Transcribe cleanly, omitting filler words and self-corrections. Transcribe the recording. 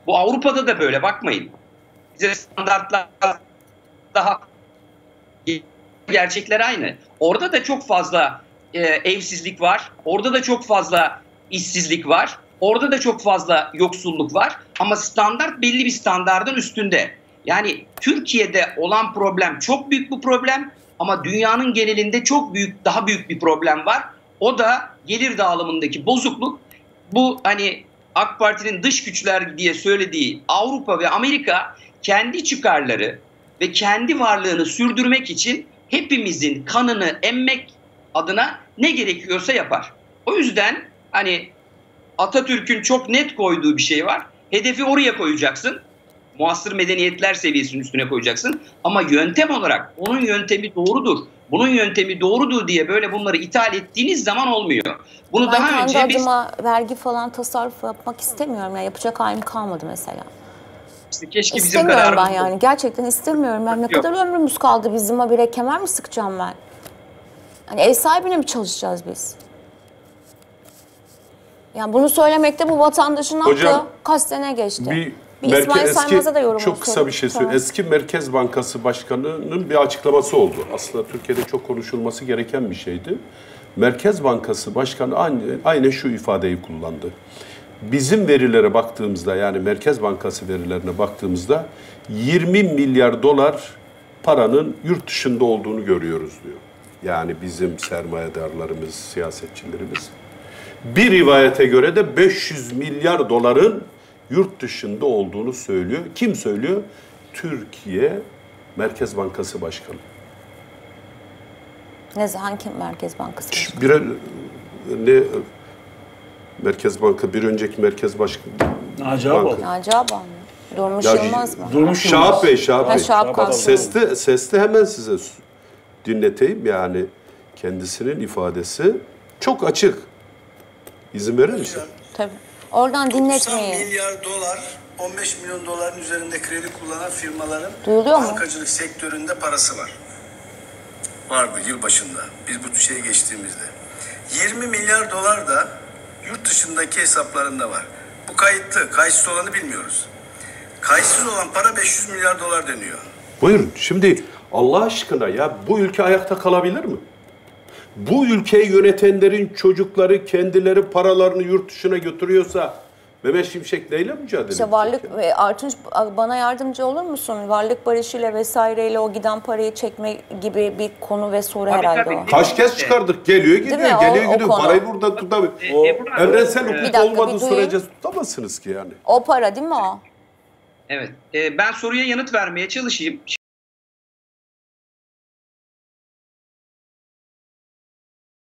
Bu Avrupa'da da böyle, bakmayın. Bize standartlar daha, gerçekler aynı. Orada da çok fazla evsizlik var. Orada da çok fazla işsizlik var. Orada da çok fazla yoksulluk var. Ama standart belli bir standardın üstünde. Yani Türkiye'de olan problem çok büyük bir problem. Ama dünyanın genelinde çok büyük, daha büyük bir problem var. O da gelir dağılımındaki bozukluk. Bu hani AK Parti'nin dış güçler diye söylediği Avrupa ve Amerika kendi çıkarları ve kendi varlığını sürdürmek için hepimizin kanını emmek adına ne gerekiyorsa yapar. O yüzden hani Atatürk'ün çok net koyduğu bir şey var. Hedefi oraya koyacaksın. Muasır medeniyetler seviyesinin üstüne koyacaksın. Ama yöntem olarak onun yöntemi doğrudur, bunun yöntemi doğrudur diye böyle bunları ithal ettiğiniz zaman olmuyor. Bunu ben daha önce kendi adıma vergi falan tasarruf yapmak istemiyorum. Yani yapacak halim kalmadı mesela. İşte keşke İstemiyorum bizim ben yani. Gerçekten istemiyorum. Ben ne kadar ömrümüz kaldı bizim, habire kemer mi sıkacağım ben? Hani ev sahibine mi çalışacağız biz? Yani bunu söylemekte bu vatandaşın hakkı. Kaç sene geçti. Bir İsmail Saymaz'a da yorum çok kısa bir şey söyleyeyim. Eski Merkez Bankası Başkanı'nın bir açıklaması oldu. Aslında Türkiye'de çok konuşulması gereken bir şeydi. Merkez Bankası Başkanı aynen şu ifadeyi kullandı. Bizim verilere baktığımızda, yani Merkez Bankası verilerine baktığımızda 20 milyar dolar paranın yurt dışında olduğunu görüyoruz diyor. Yani bizim sermayedarlarımız, siyasetçilerimiz. Bir rivayete göre de 500 milyar doların yurt dışında olduğunu söylüyor. Kim söylüyor? Türkiye Merkez Bankası Başkanı. Hangi Merkez Bankası Başkanı? Merkez Banka, bir önceki Merkez Başkanı. Naci Ağabey. Durmuş Yılmaz mı? Durmuş Şahap Bey. Sesli hemen size dinleteyim. Yani kendisinin ifadesi çok açık. İzin verir misin? Tabii. Oradan dinletmeyin. 90 milyar dolar, 15 milyon doların üzerinde kredi kullanan firmaların bankacılık sektöründe parası var. Vardı yıl başında. Biz bu şeye geçtiğimizde. 20 milyar dolar da yurt dışındaki hesaplarında var. Bu kayıtlı. Kayıtsız olanı bilmiyoruz. Kayıtsız olan para 500 milyar dolar deniyor. Buyurun. Şimdi Allah aşkına ya, bu ülke ayakta kalabilir mi? Bu ülkeyi yönetenlerin çocukları kendileri paralarını yurt dışına götürüyorsa Mehmet Şimşek neyle mücadele edecek? İşte varlık ve Artunç, bana yardımcı olur musun? Varlık barışıyla vesaireyle o giden parayı çekme gibi bir konu ve soru herhalde o. Kaç kez çıkardık? Geliyor gidiyor. Parayı burada tutamıyor. Evrensel hukuk olmadığı sürece tutamazsınız ki yani. O para değil mi o? Evet. Ben soruya yanıt vermeye çalışayım.